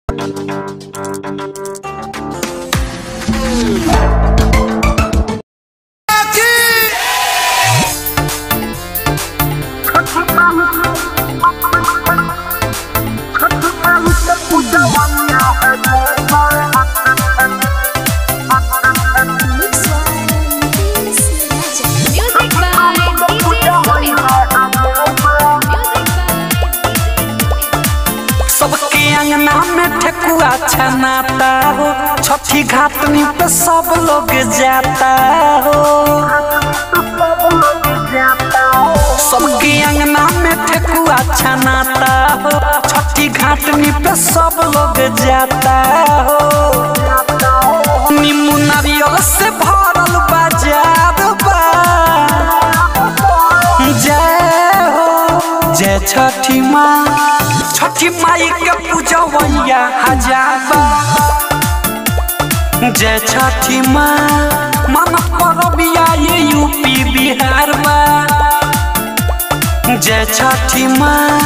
ठेकुआ छनाता हो, छठी घाटनी पे सब लोग जाता हो। सबके अंगना में ठेकुआ छनाता हो, छठी घाटनी पे सब लोग जाता हो। नींबू नारियल से भरल बाजार बा। जय हो जय छठी माँ, छठी माई के पूजवैया हजार बा। जय छठी माँ, मन परबिया ये यूपी बिहार बा। जय छठी माँ,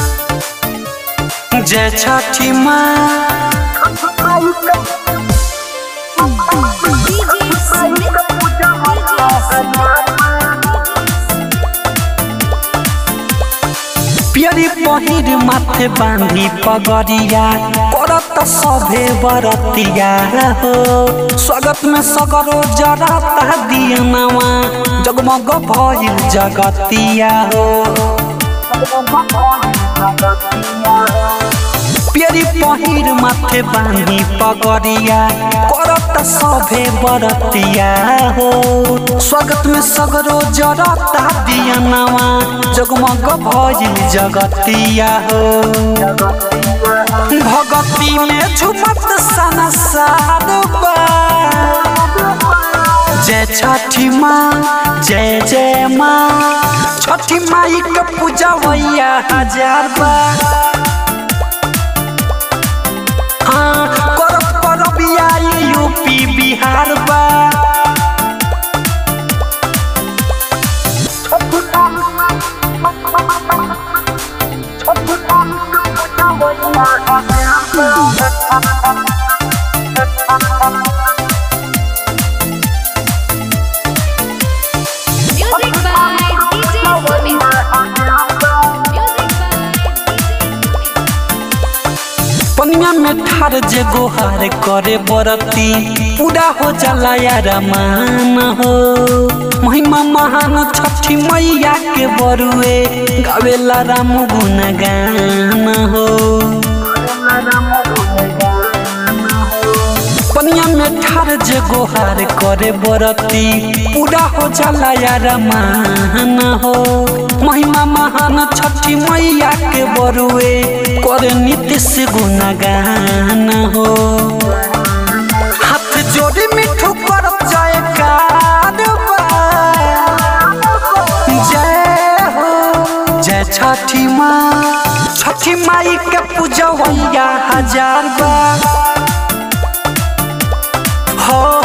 जय छठी माँ। पियरी पहिर माथे बांधी पगड़िया, करत सभे बरतिया हो। स्वागत में सगरो जरता दियनवा, जगमग भइल जगतिया हो। पियरी पहिर माथे बांधी पगड़िया, करत सभे बरतिया हो। स्वागत में सगरो जरता दियनवा, जगमग भइल जगतिया हो। भगती में झुमत सनसार बा। जय छठी माँ, जय जय माँ, छठी माई के पूजवैया हजार बा। हाँ करब परबिया ये यूपी बिहार बा। पनिया में ठार जे गोहार करे बरती, पूरा हो जाला यार मान हो। महिमा महान छठी मैया के बरुए, गावेला राम गुणगान हो। पनिया में ठार जे गोहार करे बरती, पूरा हो जाला यार मान हो। महिमा महान छठी मैया के बरुए, करे नीतीश गुणगान हो। हाथ जोड़ी मिठू करब जयकार बा। जय हो जय छठी माँ, छठी माई के पूजवैया हजार बा। हो